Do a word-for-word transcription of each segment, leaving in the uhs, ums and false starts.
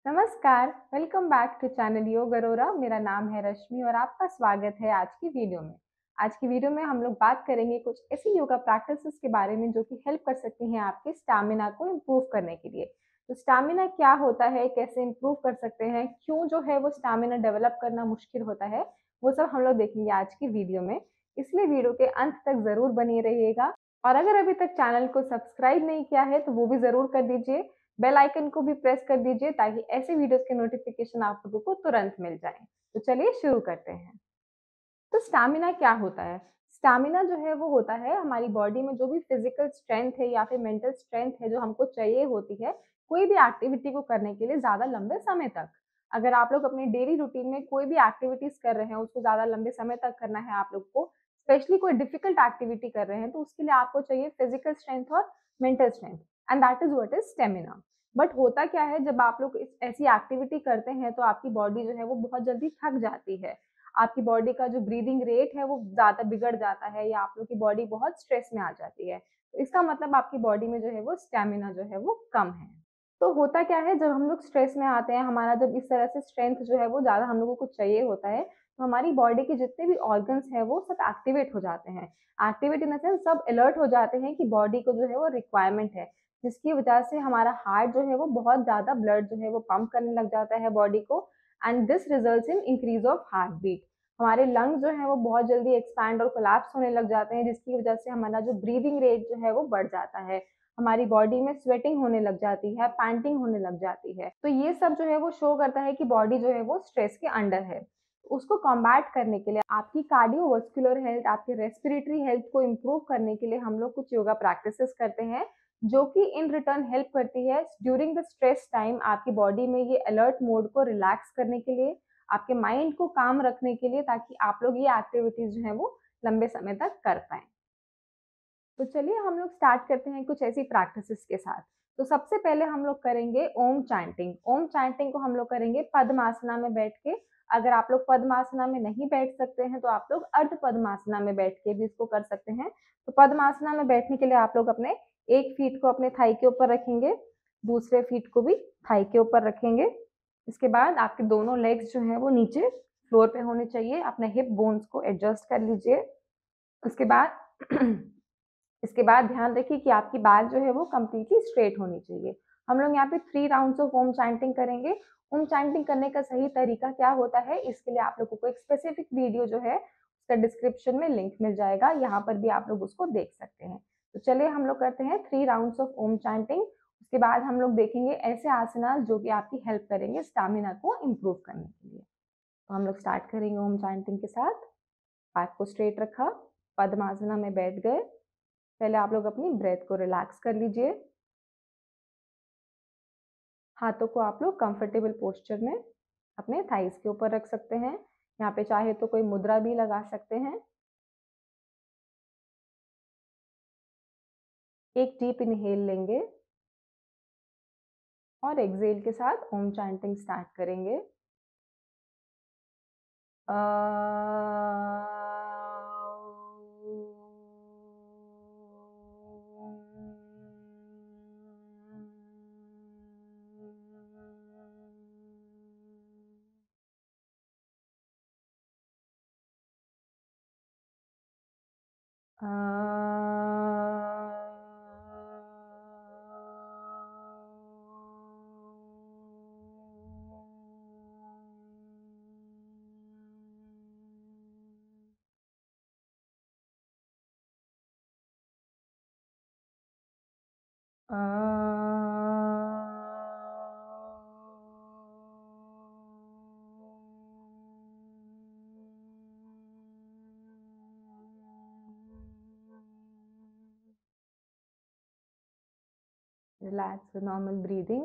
नमस्कार, welcome back to channel योग अरोरा। मेरा नाम है रश्मि और आपका स्वागत है आज की वीडियो में। आज की वीडियो में हम लोग बात करेंगे कुछ ऐसी योगा प्रैक्टिसेस के बारे में जो कि हेल्प कर सकती हैं आपके स्टैमिना को इम्प्रूव करने के लिए। तो स्टैमिना क्या होता है, कैसे इम्प्रूव कर सकते हैं, क्यों जो है वो स्टैमिना डेवलप करना मुश्किल होता है, वो सब हम लोग देखेंगे आज की वीडियो में। इसलिए वीडियो के अंत तक ज़रूर बने रहिएगा और अगर अभी तक चैनल को सब्सक्राइब नहीं किया है तो वो भी ज़रूर कर दीजिए। बेल आइकन को भी प्रेस कर दीजिए ताकि ऐसे वीडियोस के नोटिफिकेशन आप लोगों को तुरंत मिल जाए। तो चलिए शुरू करते हैं। तो स्टैमिना क्या होता है? स्टैमिना जो है वो होता है हमारी बॉडी में जो भी फिजिकल स्ट्रेंथ है या फिर मेंटल स्ट्रेंथ है जो हमको चाहिए होती है कोई भी एक्टिविटी को करने के लिए ज़्यादा लंबे समय तक। अगर आप लोग अपनी डेली रूटीन में कोई भी एक्टिविटीज़ कर रहे हैं, उसको ज़्यादा लंबे समय तक करना है आप लोग को, स्पेशली कोई डिफिकल्ट एक्टिविटी कर रहे हैं, तो उसके लिए आपको चाहिए फिजिकल स्ट्रेंथ और mental strength and that is what is stamina. But होता क्या है जब आप लोग इस ऐसी एक्टिविटी करते हैं तो आपकी बॉडी जो है वो बहुत जल्दी थक जाती है। आपकी बॉडी का जो ब्रीदिंग रेट है वो ज़्यादा बिगड़ जाता है या आप लोग की बॉडी बहुत स्ट्रेस में आ जाती है। तो इसका मतलब आपकी बॉडी में जो है वो स्टैमिना जो है वो कम है। तो होता क्या है जब हम लोग स्ट्रेस में आते हैं, हमारा जब इस तरह से स्ट्रेंथ जो है वो ज़्यादा हम लोगों को चाहिए होता है, तो हमारी बॉडी के जितने भी ऑर्गन्स हैं वो सब एक्टिवेट हो जाते हैं। एक्टिवेट इन द सेंस सब अलर्ट हो जाते हैं कि बॉडी को जो है वो रिक्वायरमेंट है, जिसकी वजह से हमारा हार्ट जो है वो बहुत ज़्यादा ब्लड जो है वो पंप करने लग जाता है बॉडी को and this results in increase of heart beat. हमारे लंग्स जो हैं वो बहुत जल्दी एक्सपैंड और कोलैप्स होने लग जाते हैं, जिसकी वजह से हमारा जो ब्रीदिंग रेट जो है वो बढ़ जाता है। हमारी बॉडी में स्वेटिंग होने लग जाती है, पैंटिंग होने लग जाती है। तो ये सब जो है वो शो करता है कि बॉडी जो है वो स्ट्रेस के अंडर है। उसको कॉम्बैट करने के लिए आपकी कार्डियोवास्कुलर हेल्थ, आपकी रेस्पिरेटरी हेल्थ को इम्प्रूव करने के लिए हम लोग कुछ योगा प्रैक्टिसेस करते हैं, जो कि इन रिटर्न हेल्प करती है ड्यूरिंग द स्ट्रेस टाइम आपकी बॉडी में ये अलर्ट मोड को रिलैक्स करने के लिए, आपके माइंड को काम रखने के लिए, ताकि आप लोग ये एक्टिविटीज़ जो हैं वो लंबे समय तक कर पाएँ। तो चलिए हम लोग स्टार्ट करते हैं कुछ ऐसी प्रैक्टिसेस के साथ। तो सबसे पहले हम लोग करेंगे ओम चैंटिंग। ओम चैंटिंग को हम लोग करेंगे पद्मासना में बैठ के। अगर आप लोग पद्मासना में नहीं बैठ सकते हैं तो आप लोग अर्ध पद्मासना में बैठ के भी इसको कर सकते हैं। तो पद्मासना में बैठने के लिए आप लोग अपने एक फीट को अपने थाई के ऊपर रखेंगे, दूसरे फीट को भी थाई के ऊपर रखेंगे। इसके बाद आपके दोनों लेग्स जो हैं वो नीचे फ्लोर पे होने चाहिए। अपने हिप बोन्स को एडजस्ट कर लीजिए। उसके बाद इसके बाद ध्यान रखिए कि आपकी बैक जो है वो कंप्लीटली स्ट्रेट होनी चाहिए। हम लोग यहाँ पे three rounds of Om chanting करेंगे। ओम चैंटिंग करने का सही तरीका क्या होता है, इसके लिए आप लोगों को एक स्पेसिफिक वीडियो जो है उसका डिस्क्रिप्शन में लिंक मिल जाएगा, यहाँ पर भी आप लोग उसको देख सकते हैं। तो चलिए हम लोग करते हैं three rounds of Om chanting. उसके बाद हम लोग देखेंगे ऐसे आसना जो कि आपकी हेल्प करेंगे स्टैमिना को इम्प्रूव करने के लिए। तो हम लोग स्टार्ट करेंगे ओम चैंटिंग के साथ। बैक को स्ट्रेट रखा, पद्मासना में बैठ गए। पहले आप लोग अपनी ब्रेथ को रिलैक्स कर लीजिए। हाथों को आप लोग कंफर्टेबल पोस्चर में अपने थाइस के ऊपर रख सकते हैं। यहाँ पे चाहे तो कोई मुद्रा भी लगा सकते हैं। एक डीप इनहेल लेंगे और एक्सहेल के साथ ओम चैंटिंग स्टार्ट करेंगे। Uh Relax with normal breathing.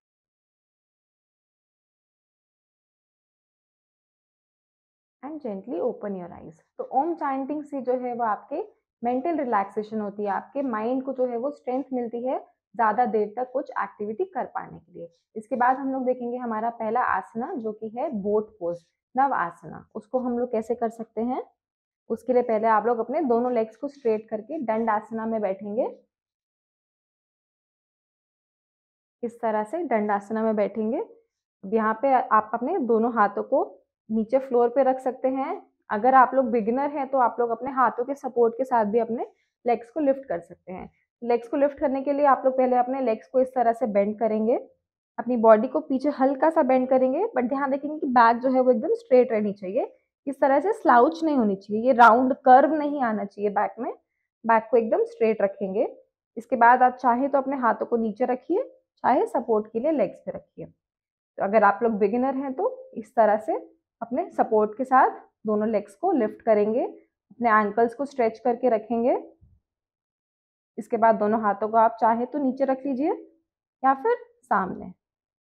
And gently open your eyes. तो ओम चैंटिंग से जो है वो आपके मेंटल रिलैक्सेशन होती है, आपके माइंड को जो है वो स्ट्रेंथ मिलती है ज़्यादा देर तक कुछ एक्टिविटी कर पाने के लिए। इसके बाद हम लोग देखेंगे हमारा पहला आसना जो कि है बोट पोज, नव आसना। उसको हम लोग कैसे कर सकते हैं, उसके लिए पहले आप लोग अपने दोनों लेग्स को स्ट्रेट करके दंड आसना में बैठेंगे। इस तरह से दंड आसना में बैठेंगे। अब यहाँ पे आप अपने दोनों हाथों को नीचे फ्लोर पे रख सकते हैं। अगर आप लोग बिगिनर हैं तो आप लोग अपने हाथों के सपोर्ट के साथ भी अपने लेग्स को लिफ्ट कर सकते हैं। लेग्स को लिफ्ट करने के लिए आप लोग पहले अपने लेग्स को इस तरह से बेंड करेंगे, अपनी बॉडी को पीछे हल्का सा बेंड करेंगे, बट ध्यान रखेंगे कि बैक जो है वो एकदम स्ट्रेट रहनी चाहिए। इस तरह से स्लाउच नहीं होनी चाहिए, ये राउंड कर्व नहीं आना चाहिए बैक में। बैक को एकदम स्ट्रेट रखेंगे। इसके बाद आप चाहे तो अपने हाथों को नीचे रखिए, चाहे सपोर्ट के लिए लेग्स पे रखिए। तो अगर आप लोग बिगिनर हैं तो इस तरह से अपने सपोर्ट के साथ दोनों लेग्स को लिफ्ट करेंगे, अपने एंकल्स को स्ट्रेच करके रखेंगे। इसके बाद दोनों हाथों को आप चाहे तो नीचे रख लीजिए या फिर सामने।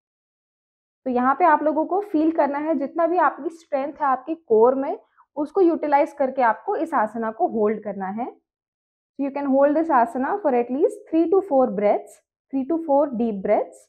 तो यहाँ पे आप लोगों को फील करना है जितना भी आपकी स्ट्रेंथ है आपके कोर में, उसको यूटिलाइज करके आपको इस आसना को होल्ड करना है। So you can hold this asana for at least three to four breaths, three to four deep breaths,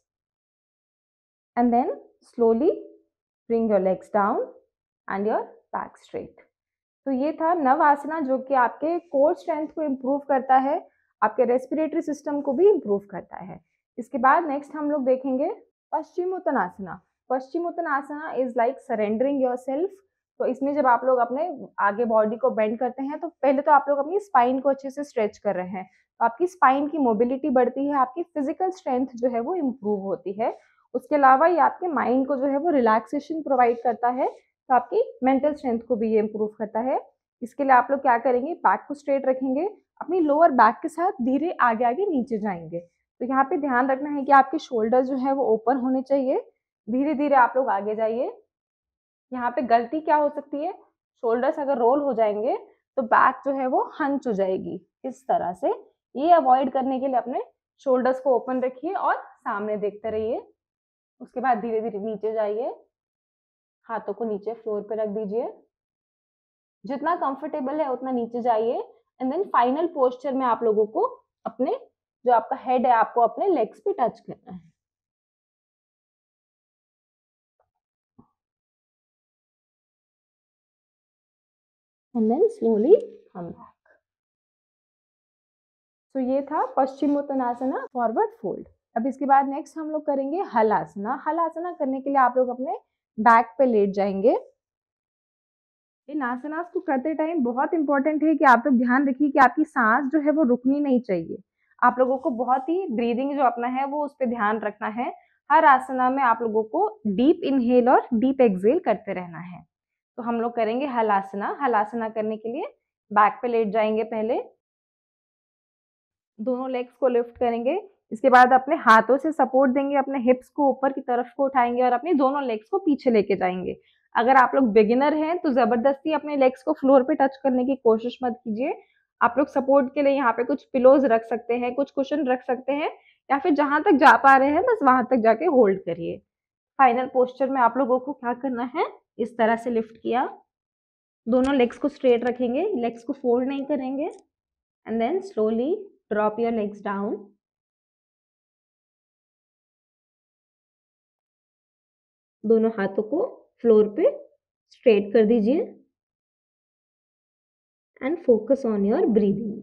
and then slowly bring your legs down and your back straight. तो ये था नव आसना जो कि आपके कोर स्ट्रेंथ को improve करता है, आपके रेस्पिरेटरी सिस्टम को भी इम्प्रूव करता है। इसके बाद नेक्स्ट हम लोग देखेंगे paschimottanasana. Paschimottanasana is like surrendering yourself. तो इसमें जब आप लोग अपने आगे बॉडी को बेंड करते हैं तो पहले तो आप लोग अपनी स्पाइन को अच्छे से स्ट्रेच कर रहे हैं, तो आपकी स्पाइन की मोबिलिटी बढ़ती है, आपकी फिजिकल स्ट्रेंथ जो है वो इम्प्रूव होती है। उसके अलावा ये आपके माइंड को जो है वो रिलैक्सेशन प्रोवाइड करता है, तो आपकी मेंटल स्ट्रेंथ को भी ये इम्प्रूव करता है। इसके लिए आप लोग क्या करेंगे, बैक को स्ट्रेट रखेंगे, अपनी लोअर बैक के साथ धीरे आगे आगे नीचे जाएंगे। तो यहाँ पे ध्यान रखना है कि आपके शोल्डर जो है वो ओपन होने चाहिए। धीरे धीरे आप लोग आगे जाइए। यहाँ पे गलती क्या हो सकती है, शोल्डर्स अगर रोल हो जाएंगे तो बैक जो है वो हंच हो जाएगी इस तरह से। ये अवॉइड करने के लिए अपने शोल्डर्स को ओपन रखिए और सामने देखते रहिए। उसके बाद धीरे धीरे नीचे जाइए, हाथों को नीचे फ्लोर पे रख दीजिए, जितना कंफर्टेबल है उतना नीचे जाइए। एंड देन फाइनल पोस्चर में आप लोगों को अपने जो आपका हेड है आपको अपने लेग्स पे टच करना है। And then slowly come back. तो ये था पश्चिमोत्तानासना फॉरवर्ड फोल्ड। अब इसके बाद नेक्स्ट हम लोग करेंगे हलासना। हलासना करने के लिए आप लोग अपने बैक पे लेट जाएंगे। इन आसनास को करते टाइम बहुत इंपॉर्टेंट है कि आप लोग ध्यान रखिए कि आपकी सांस जो है वो रुकनी नहीं चाहिए। आप लोगों को बहुत ही ब्रीदिंग जो अपना है वो उस पर ध्यान रखना है। हर आसना में आप लोगों को डीप इनहेल और डीप एक्सहेल करते रहना है। तो हम लोग करेंगे हलासना। हलासना करने के लिए बैक पे लेट जाएंगे, पहले दोनों लेग्स को लिफ्ट करेंगे। इसके बाद अपने हाथों से सपोर्ट देंगे, अपने हिप्स को ऊपर की तरफ को उठाएंगे और अपनी दोनों लेग्स को पीछे लेके जाएंगे। अगर आप लोग बिगिनर हैं तो जबरदस्ती अपने लेग्स को फ्लोर पे टच करने की कोशिश मत कीजिए। आप लोग सपोर्ट के लिए यहाँ पे कुछ पिलोज रख सकते हैं, कुछ कुशन रख सकते हैं, या फिर जहां तक जा पा रहे हैं बस वहां तक जाके होल्ड करिए। फाइनल पोस्चर में आप लोगों को क्या करना है, इस तरह से लिफ्ट किया, दोनों लेग्स को स्ट्रेट रखेंगे, लेग्स को फोल्ड नहीं करेंगे, and then slowly drop your legs down. दोनों हाथों को फ्लोर पे स्ट्रेट कर दीजिए and focus on your breathing.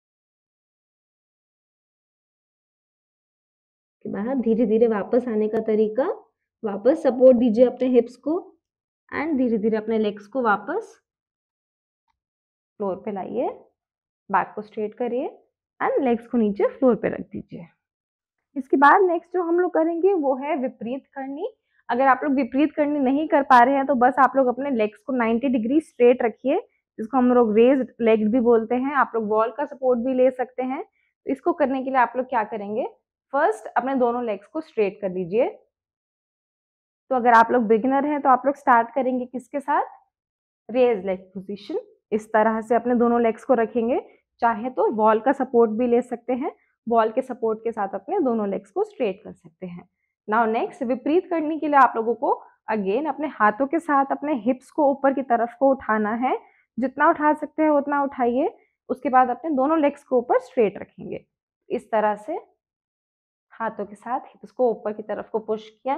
के बाद धीरे धीरे वापस आने का तरीका, वापस सपोर्ट दीजिए अपने हिप्स को एंड धीरे धीरे अपने लेग्स को वापस फ्लोर पे लाइए, बैक को स्ट्रेट करिए एंड लेग्स को नीचे फ्लोर पे रख दीजिए। इसके बाद नेक्स्ट जो हम लोग करेंगे वो है विपरीत करनी। अगर आप लोग विपरीत करनी नहीं कर पा रहे हैं तो बस आप लोग अपने लेग्स को नाइंटी डिग्री स्ट्रेट रखिए, जिसको हम लोग रेज्ड लेग भी बोलते हैं। आप लोग वॉल का सपोर्ट भी ले सकते हैं। तो इसको करने के लिए आप लोग क्या करेंगे, फर्स्ट अपने दोनों लेग्स को स्ट्रेट कर दीजिए। तो अगर आप लोग बिगिनर हैं तो आप लोग स्टार्ट करेंगे किसके साथ, रेज लेग पोजीशन। इस तरह से अपने दोनों लेग्स को रखेंगे, चाहे तो वॉल का सपोर्ट भी ले सकते हैं, वॉल के सपोर्ट के साथ अपने दोनों लेग्स को स्ट्रेट कर सकते हैं। नाउ नेक्स्ट विपरीत करने के लिए आप लोगों को अगेन अपने हाथों के साथ अपने हिप्स को ऊपर की तरफ को उठाना है, जितना उठा सकते हैं उतना उठाइए। उसके बाद अपने दोनों लेग्स को ऊपर स्ट्रेट रखेंगे, इस तरह से हाथों के साथ हिप्स को ऊपर की तरफ को पुश किया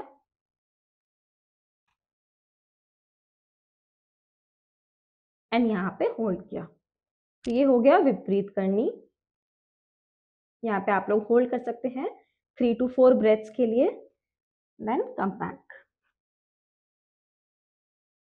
एंड यहाँ पे होल्ड किया। तो ये हो गया विपरीत करनी। यहाँ पे आप लोग होल्ड कर सकते हैं थ्री टू फोर ब्रेथ्स के लिए, देन कम बैक।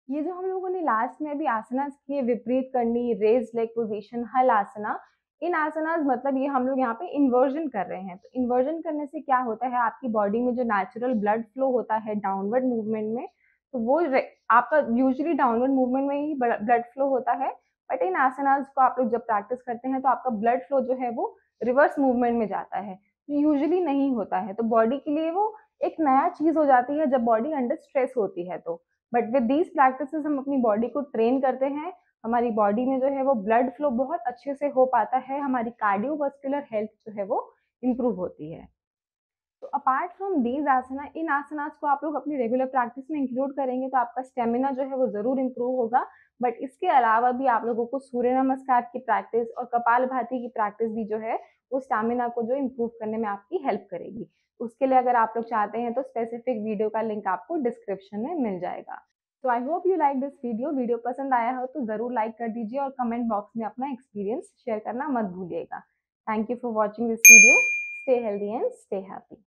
ये जो हम लोगों ने लास्ट में अभी आसनास किए, विपरीत करनी, रेज़ लेग पोज़ीशन, हल आसना, इन आसनास मतलब ये हम लोग यहाँ पे इन्वर्जन कर रहे हैं। तो इन्वर्जन करने से क्या होता है, आपकी बॉडी में जो नेचुरल ब्लड फ्लो होता है डाउनवर्ड मूवमेंट में, तो वो रे आपका यूजुअली डाउनवर्ड मूवमेंट में ही ब्ल ब्लड फ्लो होता है। बट इन आसनास को आप लोग जब प्रैक्टिस करते हैं, तो आपका ब्लड फ्लो जो है वो रिवर्स मूवमेंट में जाता है। यूजुअली नहीं होता है, तो बॉडी के लिए वो एक नया चीज़ हो जाती है जब बॉडी अंडर स्ट्रेस होती है तो। बट विद दीज प्रैक्टिसेस हम अपनी बॉडी को ट्रेन करते हैं, हमारी बॉडी में जो है वो ब्लड फ्लो बहुत अच्छे से हो पाता है, हमारी कार्डियोवास्कुलर हेल्थ जो है वो इम्प्रूव होती है। तो अपार्ट फ्रॉम दीज आसना, इन आसनास को आप लोग अपनी रेगुलर प्रैक्टिस में इंक्लूड करेंगे तो आपका स्टेमिना जो है वो ज़रूर इम्प्रूव होगा। बट इसके अलावा भी आप लोगों को सूर्य नमस्कार की प्रैक्टिस और कपालभाति की प्रैक्टिस भी जो है वो स्टेमिना को जो इम्प्रूव करने में आपकी हेल्प करेगी। उसके लिए अगर आप लोग चाहते हैं तो स्पेसिफिक वीडियो का लिंक आपको डिस्क्रिप्शन में मिल जाएगा। तो I hope you like this video. Video पसंद आया हो तो ज़रूर लाइक कर दीजिए और कमेंट बॉक्स में अपना एक्सपीरियंस शेयर करना मत भूलिएगा। Thank you for watching this video. Stay healthy and stay happy.